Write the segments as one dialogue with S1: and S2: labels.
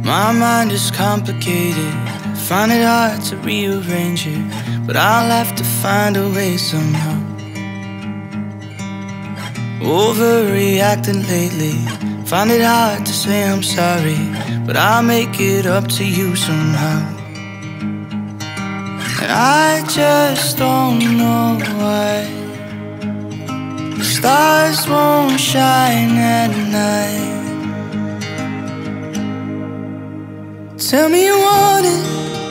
S1: My mind is complicated, find it hard to rearrange it, but I'll have to find a way somehow. Overreacting lately, find it hard to say I'm sorry, but I'll make it up to you somehow. And I just don't know why the stars won't shine at night. Tell me you want it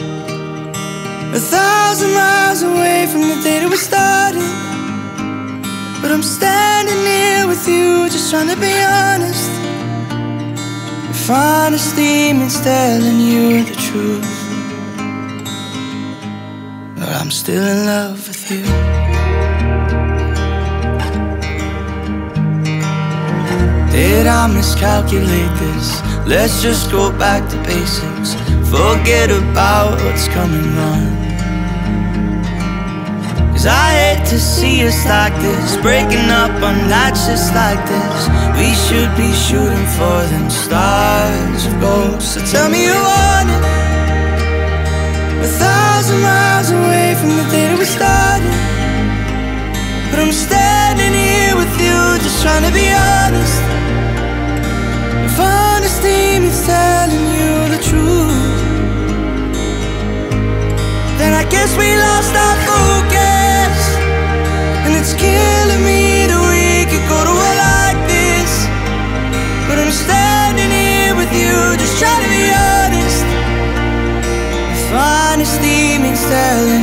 S1: 1,000 miles away from the day that we started, but I'm standing here with you, just trying to be honest. If honesty means telling you the truth, but I'm still in love with you. Did I miscalculate this? Let's just go back to basics. Forget about what's coming wrong. 'Cause I hate to see us like this, breaking up on nights just like this. We should be shooting for them stars of gold. So tell me you want it 1,000 miles away from the day that we started, but I'm standing here with you, just trying to be honest. If honesty means telling you the truth, then I guess we lost our focus, and it's killing me that we could go to war like this. But I'm standing here with you, just trying to be honest. If honesty means telling